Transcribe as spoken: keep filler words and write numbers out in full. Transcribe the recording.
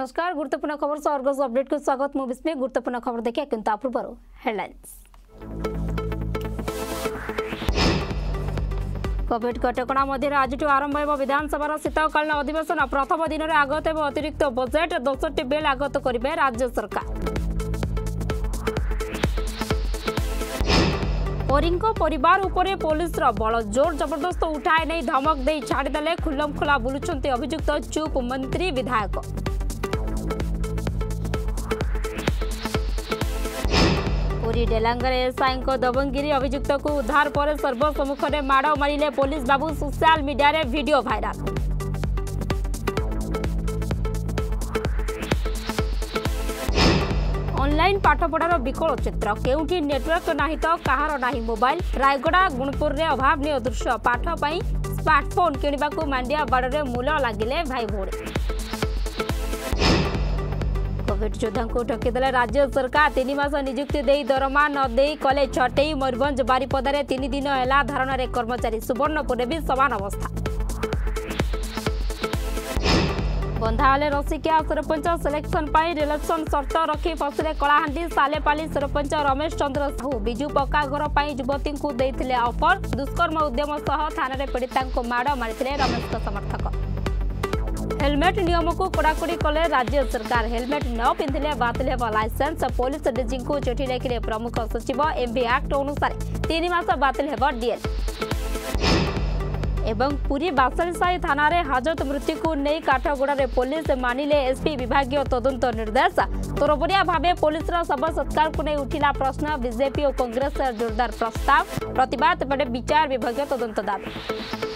नमस्कार गुरुत्वपूर्ण खबर से अर्गस अपडेट को स्वागत। मु विस्मय गुरुत्वपूर्ण खबर देखिए किंतु अपूर्वर हेडलाइंस। कोविड कटकणा मध्य आज आरंभ हो विधानसभा शीतकालीन अधिवेशन। प्रथम दिन में आगत हो अतिरिक्त बजेट दस टी बिल आगत करेंगे राज्य सरकार। परीको परिवार उपरे पुलिस बल जोर जबरदस्त उठाए नहीं धमक दे छाड़देले खुलम खुला बुलुंट अभियुक्त चुप मंत्री विधायक। पुरी डेलांगर एएसआईङ दबंगिरी अभियुक्त को उद्धार पर सर्वसम्मुख में माड़ मारे पुलिस बाबू। सोशल मीडिया रे वीडियो भाइराल। ऑनलाइन पाठपढ़ार विकल चित्र केउठी नेटवर्क नाही तो कहार नाही मोबाइल। रायगड़ा गुणपुर रे अभावनीय दृश्य पाठ पाई स्मार्टफोन किणवा को मांडिया बाड़े मूल लगिले भाई भौणी। कोविड योद्धा को ठकीदेले राज्य सरकार। तीन मास नियुक्ति दे दरमा न दे कले छटई। मयूरभंज बारिपदारे तीन दिन है धारणा रे कर्मचारी। सुवर्णपुर भी समान अवस्था। बंधाले रसिकिया सरपंच सिलेक्शन पाई रिलेक्शन शर्त रखी फसले कलाहांडी। सालेपाली सरपंच रमेश चंद्र साहू बिजु पक्का घर पाई युवती को देथिले ऑफर। दुष्कर्म उद्यम सह थाना रे पीड़िता को माड़ मारिथिले रमेश का समर्थक। हेलमेट नियम को कड़ाकड़ी कले राज्य सरकार। हेलमेट न पिंधिले बातिल हेब लाइसेंस। पुलिस डीजी को चिठी लिखिले प्रमुख सचिव। एमवी एक्ट अनुसार तीन मास बातिल हेब डीएल। एवं पुरी बासलसाई थाना रे हाजत मृत्यु को नहीं काठगोड़ा रे पुलिस मानिले एसपी विभागीय तदंत निर्देश। तोरबरिया भावे पुलिस शव सत्कार को नहीं उठिला प्रश्न। बीजेपी और कांग्रेस जोरदार प्रस्ताव। प्रतिवाद बड़े विचार विभागीय तदंत दाबी।